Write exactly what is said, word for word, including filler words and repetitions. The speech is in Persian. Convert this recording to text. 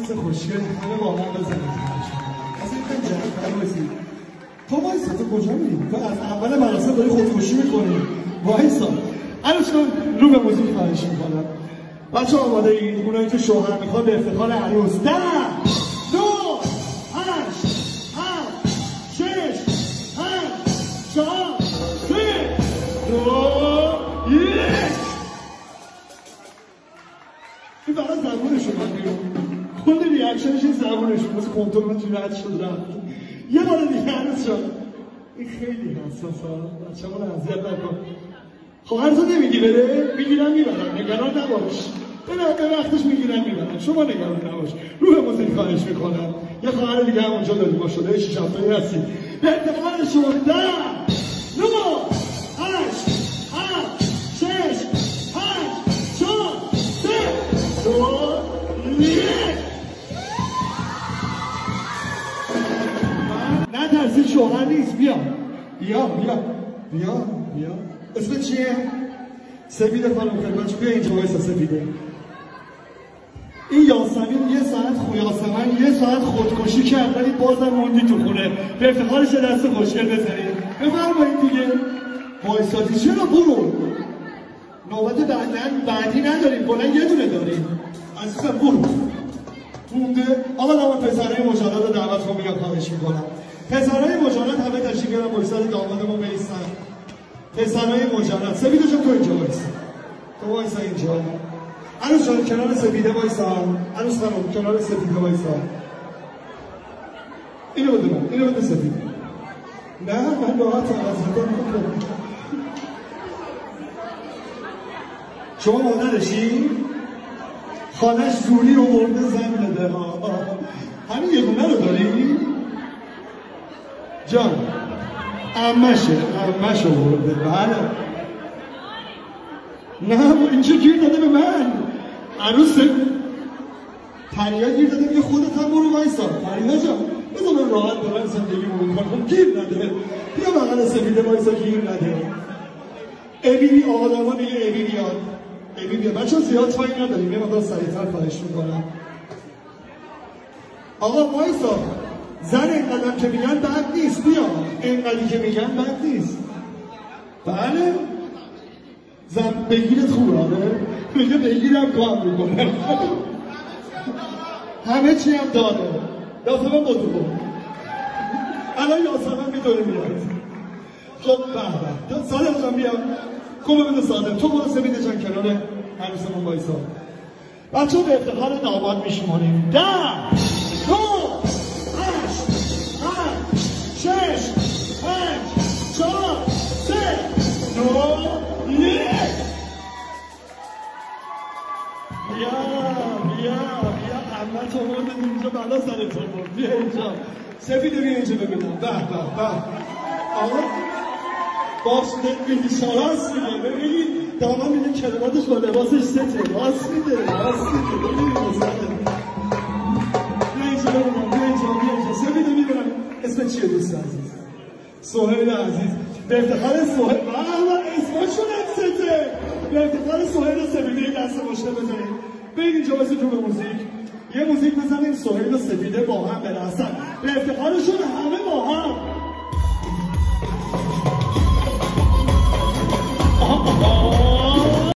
عروس خوشگل همه با من بزنید. از این خیلی جمعه بایسید. تو وایسا، تو کجا میری؟ تو از اول مراسم داری خودکشی میکنی. وایسا. عروس کن رو به موزیک خواهش میکنم. بچه آماده این اونایی که شوهر میخواد به افتخار عروس. ده دو هشت هفت شش پنج چهار سه دو یک. این فقط زبونشون من بیرون کل ریاکشنش این زبونشون مثل کنترل توی رد شد رفت. یه بار دیگه عروس شد. این خیلی حساس ها. بچه من اذیت نکن. خواهرتو نمیگی بره؟ میگیرم میبرم. نگران نباش. به وقتش میگیرم میبرم. شما نگران نباش. رو به موزیک خواهش میکنم. یه خواهر دیگه هم اونجا داریم با شده شیش هفتایی هستیم. به افتخار شما ده نه هشت هفت شش پنج چهار سه دو یک. نترسید شوهر نیست. بیا بیا بیا بیا بیا. اسمت چیه؟ سفیده خانم خدمتش. بیا اینجا وایسا سفیده. این یاسمین یه ساعت خو یاسمن یه ساعت خودکشی کرد ولی بازم موندی تو خونه. به افتخارش دست خوشگل بزنید. بفرمایید دیگه. وایسادی چرا؟ برو. نوبت بعدن بعدی نداریم. بلند یه دونه داریم. عزیزم برو. مونده. آقا نام پسرای مجرد رو دعوت کن میگم خواهش میکنم. پسرای مجرد همه تشریف بیارن وایسادی دامادمون بیستن. پسرای مجرد. سفیده جان تو اینجا وایسا. تو وایسا اینجا. عروس جان کنار سفیده وایسا. عروس خانم کنار سفیده وایسا. اینو بده من. اینو بده سفیده. نه من راحتم از خودم میکنم. شما مادرشی؟ خانهش زوری رو برده زن بده. همین یه دونه رو داری؟ جان عمشه عمش رو برده. بله نه این چه گیر داده به من؟ عروس پریا گیر داده میگه خودت هم برو وایسا. پریا جان بذار من راحت به من زندگی مون کنم. گیر نده. بیا بغل سفیده وایسا گیر نده. ابی آقا داما میگه ابی بیاد. ابی بیاد. بچه ها زیاد تایی نداریم. یه مقدار سریعتر خواهش میکنم. آقا وایسا. زن اینقدر که میگن بد نیست. بیا اینقدری که میگن بد نیست. بله زن بگیرت خوب آره؟ میگه بگیرم کار میکنه. همه چی هم داره. یاسمن با تو بود. الان یاسمن میدونه میاد. خب بله صادق جان بیا. کمه بده صادق. تو برو سفیده جان کنار عروسمون وایسا. بچه ها به افتخار داماد میشماریم. ده دو هشت هفت شش پنج چهار سه دو یک. بیا بیا بیا عمت آورده اینجا بلا سرت آورد. بیا اینجا سفیده. بیا اینجا ببینم. به به به. آقا باش نمیشه. راست میگه. ببینید داماد میگه کلماتش با لباسش سته. راست میده راست میده. ببینید بیا اینجا ببینم. بیا اینجا بیا اینجا سفیده. میبینم اسم چیه دوست عزیز؟ سهیل عزیز. به افتخار سهیل. بله اسمشون هم سته. به افتخار سهیل و سفیده دست مشته بزنید. برید اینجا بسید رو به موزیک. یه موزیک بزنیم سهیل و سفیده با هم برسن. به افتخارشون همه